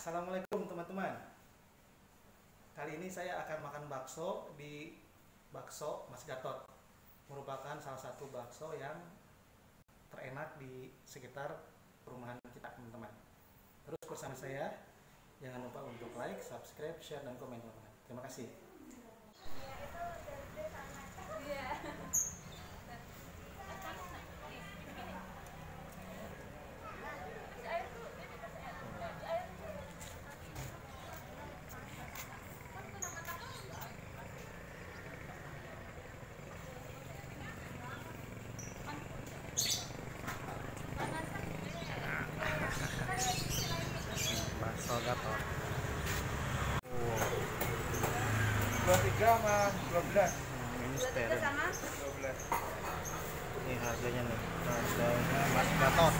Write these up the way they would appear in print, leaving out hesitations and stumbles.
Assalamualaikum teman-teman. Kali ini saya akan makan bakso di Bakso Mas Gatot. Merupakan salah satu bakso yang terenak di sekitar perumahan kita, teman-teman. Terus bersama saya, jangan lupa untuk like, subscribe, share, dan komen, teman-teman. Terima kasih. Bakso Gatot. 23 sama 12. Ini steril. 12. Ini harganya nih. Harganya Mas Gatot.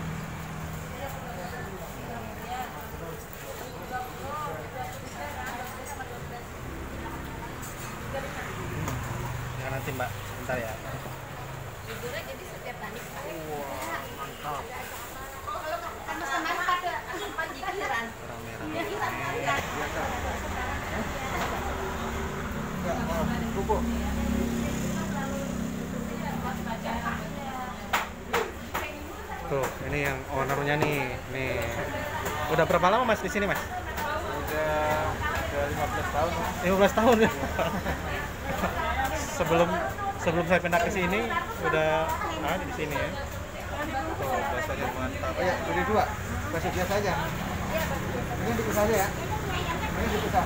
Ya nanti Mbak, sebentar ya. Liburnya jadi setiap hari. Wah, mantap. Sama-sama pada pikiran. Merah-merah. Enggak mau bubuk. Tuh, ini yang ownernya nih. Nih. Udah berapa lama Mas di sini, Mas? Udah 15 tahun. 15 tahun ya. sebelum saya pindah ke sini udah ada di sini ya. Tuh, rasanya mantap. Oh ya, beli 2. Bakso biasa aja. Ini dipisah aja ya. Ini dipisah.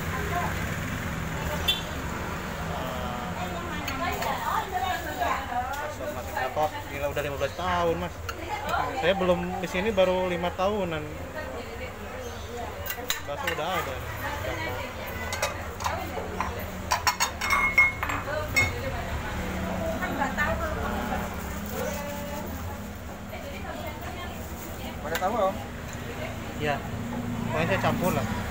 Bakso Mas Gatot, gila udah 15 tahun, Mas. Saya belum di sini baru 5 tahunan. Bakso udah ada. Pada tahu om? Ya, pokoknya saya campur lah.